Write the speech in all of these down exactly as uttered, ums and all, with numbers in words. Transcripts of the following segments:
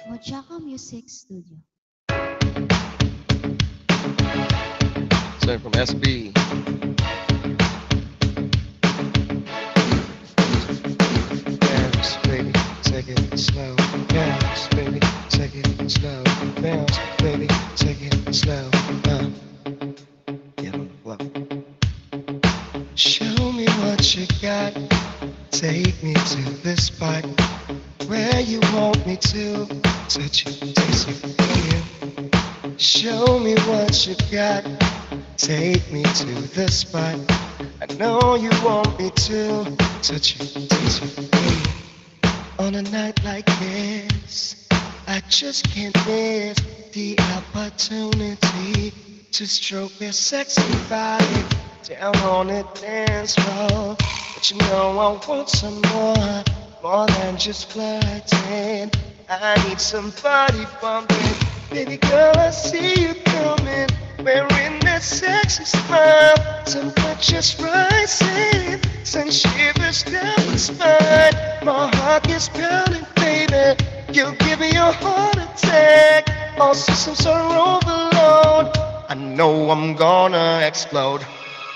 Mochaco Music Studio. Same from S B. Bounce, baby, take it slow. Bounce, baby, take it slow. Bounce, baby, take it slow. Uh, get on the flow. Show me what you got. Take me to the spot where you want me to. Touch you, taste you, feel you. Show me what you got. Take me to the spot. I know you want me to. Touch you, taste you, feel you. On a night like this, I just can't miss the opportunity to stroke your sexy body down on the dance floor. But you know I want some more, more than just flirting. I need somebody bumping. Baby girl, I see you coming, wearing that sexy smile. Temperature's rising, send shivers down my spine. My heart gets pounding, baby. You give me a heart attack. All systems are overload. I know I'm gonna explode.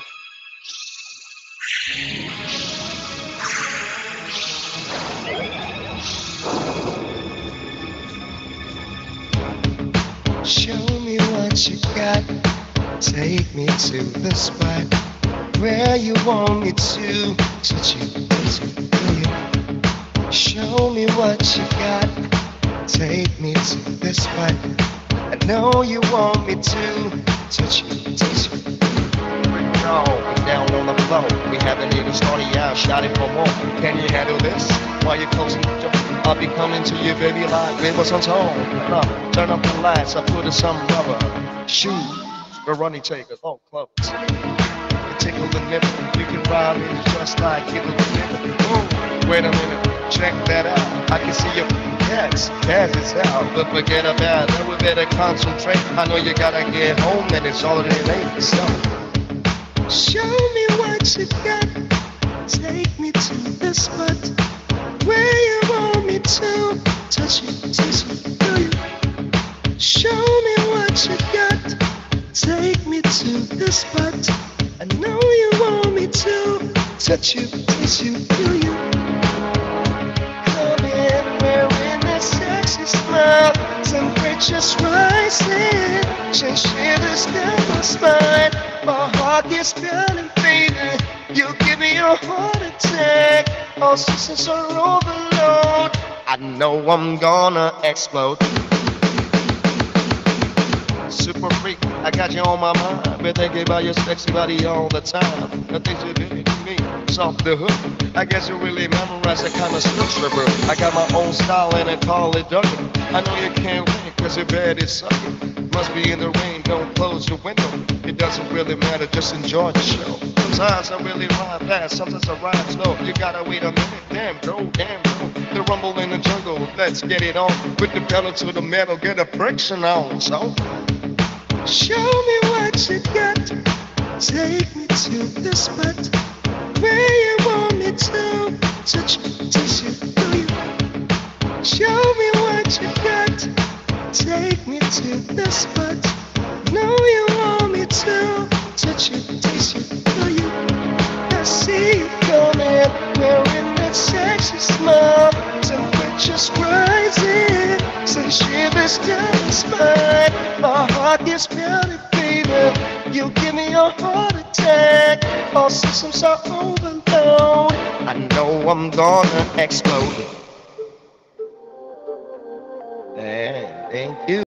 Show me what you got. Take me to the spot where you want me to. Touch you, touch you, feel you. Show me what you got. Take me to the spot. I know you want me to. Touch you, touch you. No, down on the floor. We haven't even started out. Shout it for more. Can you handle this? While you're closing the door, I'll be coming to you, baby, like it was on tone. No, turn up the lights. I put in some rubber shoes. The running takers, all close. You tickle the nipple. You can ride me just like it was a nipple. Ooh, wait a minute, check that out. I can see your cats, cats is out. But forget about that, we better concentrate. I know you gotta get home and it's already late. So, show me what you got. Take me to the spot where you want me to. Touch you, touch you, feel you. Show me what you got. Take me to the spot. I know you want me to. Touch you, touch you, feel you. Come in, wearing that sexy smile. Temperature's rising, change shivers down my spine. My heart gets pounding, baby. You give me a heart attack. All systems are overload. I know I'm gonna explode. Super freak, I got you on my mind. Been thinking about your sexy body all the time. The things you do to me, soft the hook. I guess you really memorize that kind of structure, bro. I got my own style and I call it ducking. I know you can't win, cause your bed is sucking. Must be in the rain, don't close your window. It doesn't really matter, just enjoy the show. Sometimes I really ride fast, sometimes I ride slow. You gotta wait a minute, damn bro, damn bro. The rumble in the jungle, let's get it on. Put the pedal to the metal, get a friction on, so show me what you got. Take me to the spot where you want me to. Touch you, touch you, feel you. Show me what you got. Take me to the spot. Know you want me to. Touch you, taste you, feel you. I see you coming, wearing that sexy smile. Temperature's rising, send shivers down the spine. My heart gets pounding, baby. You give me a heart attack. All systems are overload. I know I'm gonna explode. Hey, thank you.